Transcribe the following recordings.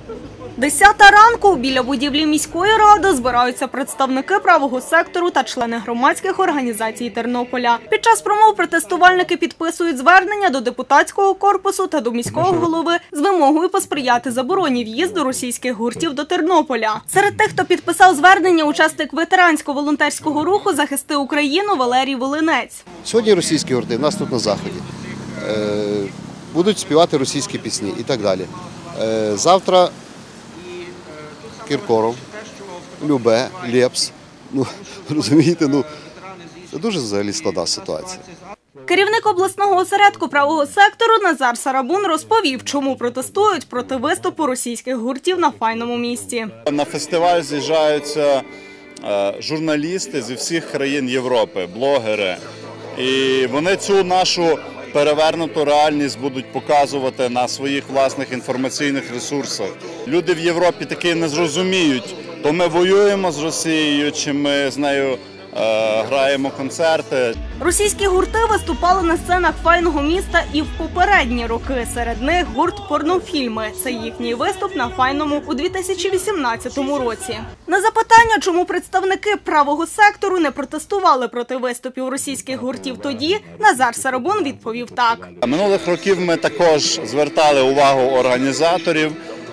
10 ранку біля будівлі міської ради збираються представники правого сектору та члени громадських організацій Тернополя. Під час промов протестувальники підписують звернення до депутатського корпусу та до міського голови з вимогою посприяти забороні в'їзду російських гуртів до Тернополя. Серед тих, хто підписав звернення, учасник ветерансько-волонтерського руху «Захисти Україну» Валерій Волинець. Сьогодні російські гурти в нас тут на Заході. Будуть співати російські пісні і так далі. Завтра Кіркоров, Любе, Лепс. Розумієте, це дуже взагалі складна ситуація. Керівник обласного осередку правого сектору Назар Сарабун розповів, чому протестують проти виступу російських гуртів на файному місті. На фестиваль з'їжджаються журналісти зі всіх країн Європи, блогери. І вони цю нашу перевернуту реальність будуть показувати на своїх власних інформаційних ресурсах. Люди в Європі таки не зрозуміють, то ми воюємо з Росією, чи ми з нею граємо концерти. Російські гурти виступали на сценах файного міста і в попередні роки. Серед них гурт «Порнофільми». Це їхній виступ на файному у 2018 році. На запитання, чому представники правого сектору не протестували проти виступів російських гуртів тоді, Назар Сарабун відповів так. Минулих років ми також звертали увагу організаторів.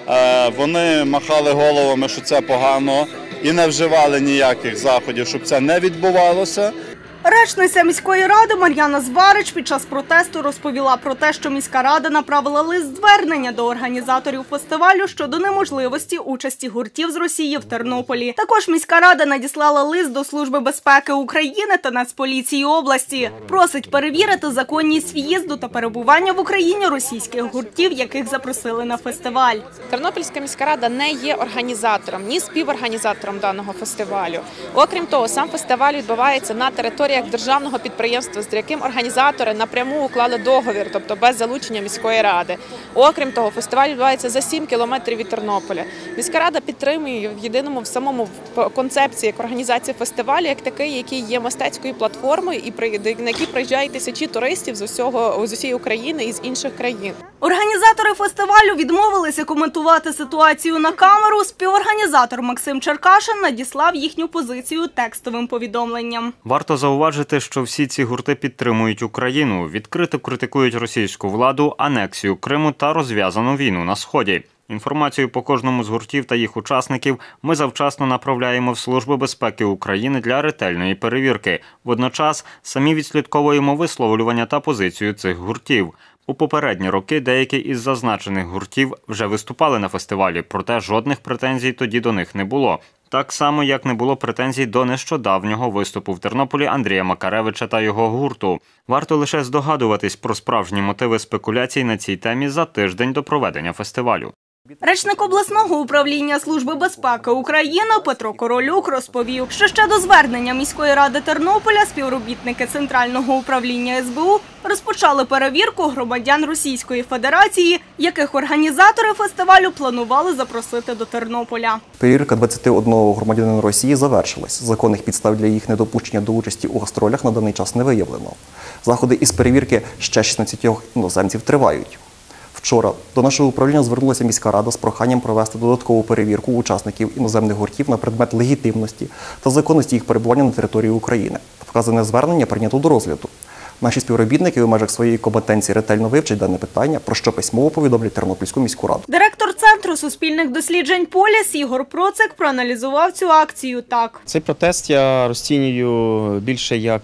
Вони махали головами, що це погано, і не вживали ніяких заходів, щоб це не відбувалося. Речниця міської ради Мар'яна Зварич під час протесту розповіла про те, що міська рада направила лист-звернення до організаторів фестивалю щодо неможливості участі гуртів з Росії в Тернополі. Також міська рада надіслала лист до Служби безпеки України та Нацполіції області. Просить перевірити законність в'їзду та перебування в Україні російських гуртів, яких запросили на фестиваль. Тернопільська міська рада не є організатором, ні співорганізатором даного фестивалю. Окрім того, сам фестиваль відбувається на території державного підприємства, з яким організатори напряму уклали договір, тобто без залучення міської ради. Окрім того, фестиваль відбувається за 7 кілометрів від Тернополя. Міська рада підтримує в єдиному в самому концепції як організації фестивалю, як такий, який є мистецькою платформою, на який приїжджають тисячі туристів з усієї України і з інших країн. Організатори фестивалю відмовилися коментувати ситуацію на камеру. Співорганізатор Максим Черкашин надіслав їхню позицію текстовим повідомленням. Варто зауважити, що всі ці гурти підтримують Україну, відкрито критикують російську владу, анексію Криму та розв'язану війну на Сході. Інформацію по кожному з гуртів та їх учасників ми завчасно направляємо в Службу безпеки України для ретельної перевірки. Водночас самі відслідковуємо висловлювання та позицію цих гуртів. У попередні роки деякі із зазначених гуртів вже виступали на фестивалі, проте жодних претензій тоді до них не було. Так само, як не було претензій до нещодавнього виступу в Тернополі Андрія Макаревича та його гурту. Варто лише здогадуватись про справжні мотиви спекуляцій на цій темі за тиждень до проведення фестивалю. Речник обласного управління Служби безпеки України Петро Королюк розповів, що ще до звернення міської ради Тернополя співробітники Центрального управління СБУ розпочали перевірку громадян Російської Федерації, яких організатори фестивалю планували запросити до Тернополя. Перевірка 21 громадянина Росії завершилась. Законних підстав для їх недопущення до участі у гастролях на даний час не виявлено. Заходи із перевірки ще 16 іноземців тривають. Вчора до нашого управління звернулася міська рада з проханням провести додаткову перевірку учасників іноземних гуртів на предмет легітимності та законності їх перебування на території України. Вказане звернення прийнято до розгляду. Наші співробітники у межах своєї компетенції ретельно вивчать дане питання, про що письмово повідомлять Тернопільську міську раду. Директор Центру суспільних досліджень «Поліс» Ігор Процик проаналізував цю акцію так. Цей протест я розцінюю більше як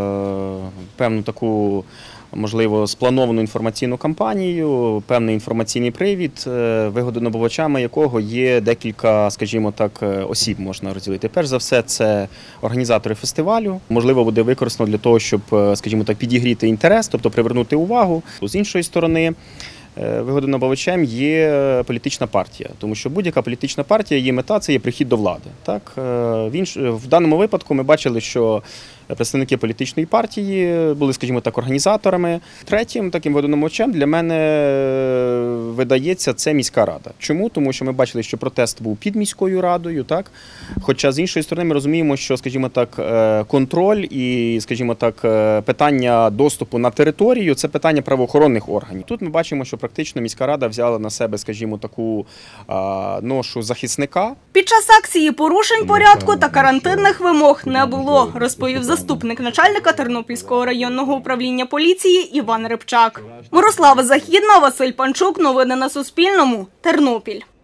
певну таку, можливо, сплановану інформаційну кампанію, певний інформаційний привід, вигодонабувачами якого є декілька, скажімо так, осіб можна розділити. Перш за все, це організатори фестивалю. Можливо, буде використано для того, щоб, скажімо так, підігріти інтерес, тобто привернути увагу. З іншої сторони, вигодонабувачем є політична партія, тому що будь-яка політична партія, її мета – це є прихід до влади. Так? В даному випадку ми бачили, що представники політичної партії, були, скажімо так, організаторами. Третім таким видономовчем для мене видається це міська рада. Чому? Тому що ми бачили, що протест був під міською радою, так? Хоча з іншої сторони ми розуміємо, що, скажімо так, контроль і, скажімо так, питання доступу на територію – це питання правоохоронних органів. Тут ми бачимо, що практично міська рада взяла на себе, скажімо, таку ношу захисника. Під час акції порушень порядку та карантинних вимог не було, розповів заступник начальника Тернопільського районного управління поліції Іван Рибчак. Мирослава Західна, Василь Панчук. Новини на Суспільному. Тернопіль.